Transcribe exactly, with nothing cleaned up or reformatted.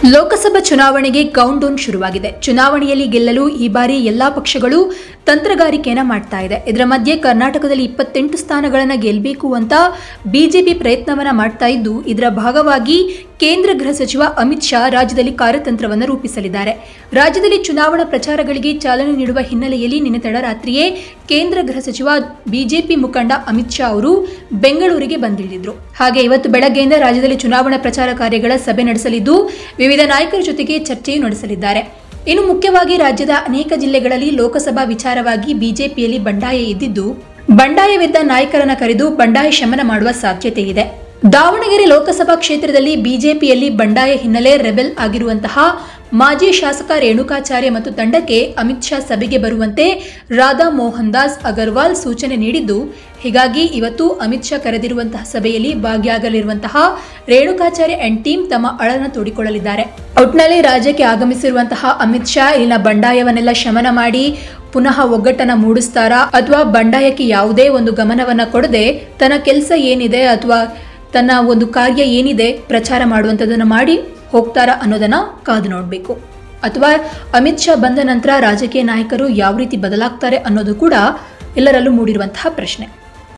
ಲೋಕಸಭಾ ಚುನಾವಣೆಗೆ count down ಶುರುವಾಗಿದೆ. ಚುನಾವಣೆಯಲ್ಲಿ ಗೆಲ್ಲಲು ಈ ಬಾರಿ ಎಲ್ಲಾ ಪಕ್ಷಗಳು ತಂತ್ರಗಾರಿಕೆಯನ್ನ ಮಾಡ್ತಾ ಇದೆ. ಇದರ ಮಧ್ಯೆ ಕರ್ನಾಟಕದಲ್ಲಿ ಇಪ್ಪತ್ತೆಂಟು ಸ್ಥಾನಗಳನ್ನು ಗೆಲ್ಲಬೇಕು ಅಂತ ಬಿಜೆಪಿ ಪ್ರಯತ್ನವನ್ನ ಮಾಡ್ತಾ ಇದ್ದು, ಇದರ ಭಾಗವಾಗಿ ಕೇಂದ್ರ ಗೃಹ ಸಚಿವ ಅಮಿತ್ ಶಾ ರಾಜ್ಯದಲ್ಲಿ ಕಾರ್ಯತಂತ್ರವನ್ನು ರೂಪಿಸಲಿದ್ದಾರೆ. ರಾಜ್ಯದಲ್ಲಿ ಚುನಾವಣಾ ಪ್ರಚಾರಗಳಿಗೆ ಚಾಲನೆ ನೀಡುವ ಹಿನ್ನೆಲೆಯಲ್ಲಿ ನಿನ್ನೆ ತಡರಾತ್ರಿಯೇ ಕೇಂದ್ರ ಗೃಹ ಸಚಿವ ಬಿಜೆಪಿ ಮುಖಂಡ ಅಮಿತ್ ಶಾ ಅವರು ಬೆಂಗಳೂರಿಗೆ ಬಂದಿಳಿದಿದ್ರು. ಹಾಗೆ ಇವತ್ತು ಬೆಳಗ್ಗೆಯಿಂದ ರಾಜ್ಯದಲ್ಲಿ ಚುನಾವಣಾ ಪ್ರಚಾರ ಕಾರ್ಯಗಳ ಸಭೆ ನಡೆಸಲಿದ್ದು, ವಿವಿಧ ನಾಯಕರ ಜೊತೆಗೆ ಚರ್ಚೆಯೂ ನಡೆಸಲಿದ್ದಾರೆ. ಇನ್ನು ಮುಖ್ಯವಾಗಿ ರಾಜ್ಯದ ಅನೇಕ ಜಿಲ್ಲೆಗಳಲ್ಲಿ ಲೋಕಸಭಾ ವಿಚಾರವಾಗಿ ಬಿಜೆಪಿಯಲ್ಲಿ ಬಂಡಾಯ ಎದ್ದಿದ್ದು, ಬಂಡಾಯವೆದ್ದ ನಾಯಕರನ್ನ ಕರೆದು ಬಂಡಾಯ ಶಮನ ಮಾಡುವ ಸಾಧ್ಯತೆ ಇದೆ. ದಾವಣಗೆರೆ ಲೋಕಸಭಾ ಕ್ಷೇತ್ರದಲ್ಲಿ ಬಿಜೆಪಿಯಲ್ಲಿ ಬಂಡಾಯ ಹಿನ್ನೆಲೆ ರೆಬೆಲ್ ಆಗಿರುವಂತಹ ಮಾಜಿ ಶಾಸಕ ರೇಣುಕಾಚಾರ್ಯ ಮತ್ತು ತಂಡಕ್ಕೆ ಅಮಿತ್ ಶಾ ಸಭೆಗೆ ಬರುವಂತೆ ರಾಧಾ ಮೋಹನ್ ದಾಸ್ ಅಗರ್ವಾಲ್ ಸೂಚನೆ ನೀಡಿದ್ದು, ಹೀಗಾಗಿ ಇವತ್ತು ಅಮಿತ್ ಶಾ ಕರೆದಿರುವಂತಹ ಸಭೆಯಲ್ಲಿ ಭಾಗಿಯಾಗಲಿರುವಂತಹ ರೇಣುಕಾಚಾರ್ಯ ಅಂಡ್ ಟೀಮ್ ತಮ್ಮ ಅಳನ ತೋಡಿಕೊಳ್ಳಲಿದ್ದಾರೆ. ಒಟ್ನಲ್ಲಿ ರಾಜ್ಯಕ್ಕೆ ಆಗಮಿಸಿರುವಂತಹ ಅಮಿತ್ ಶಾ ಇಲ್ಲಿನ ಬಂಡಾಯವನ್ನೆಲ್ಲ ಶಮನ ಮಾಡಿ ಪುನಃ ಒಗ್ಗಟ್ಟನ್ನ ಮೂಡಿಸ್ತಾರಾ, ಅಥವಾ ಬಂಡಾಯಕ್ಕೆ ಯಾವುದೇ ಒಂದು ಗಮನವನ್ನ ಕೊಡದೆ ತನ್ನ ಕೆಲಸ ಏನಿದೆ ಅಥವಾ ತನ್ನ ಒಂದು ಕಾರ್ಯ ಏನಿದೆ ಪ್ರಚಾರ ಮಾಡುವಂಥದ್ದನ್ನು ಮಾಡಿ ಹೋಗ್ತಾರಾ ಅನ್ನೋದನ್ನ ಕಾದು ನೋಡಬೇಕು. ಅಥವಾ ಅಮಿತ್ ಶಾ ಬಂದ ನಂತರ ರಾಜಕೀಯ ನಾಯಕರು ಯಾವ ರೀತಿ ಬದಲಾಗ್ತಾರೆ ಅನ್ನೋದು ಕೂಡ ಎಲ್ಲರಲ್ಲೂ ಮೂಡಿರುವಂತಹ ಪ್ರಶ್ನೆ.